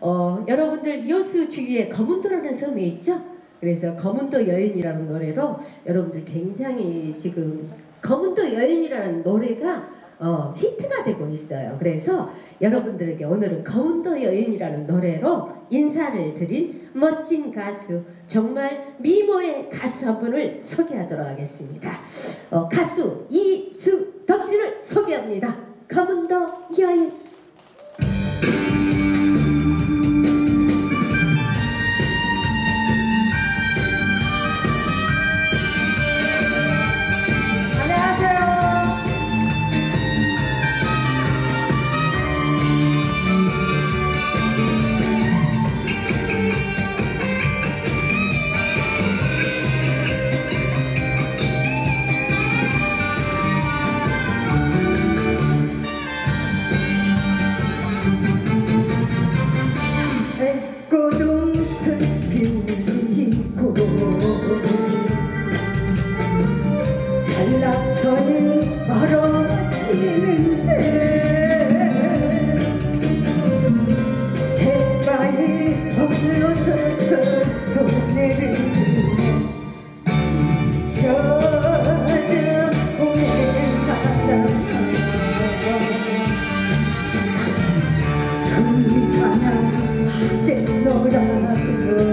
여러분들 여수 주위에 거문도라는 섬이 있죠? 그래서 거문도 여인이라는 노래로 여러분들 굉장히 지금 거문도 여인이라는 노래가 히트가 되고 있어요. 그래서 여러분들에게 오늘은 거문도 여인이라는 노래로 인사를 드린 멋진 가수, 정말 미모의 가수 한 분을 소개하도록 하겠습니다. 가수 이수덕 씨를 소개합니다. 거문도 여인. 꽃동산 피고 한락선이 멀어지는데 햇바위 홀로서서 손내를 찾아오는 사람 그 하나 때 너라도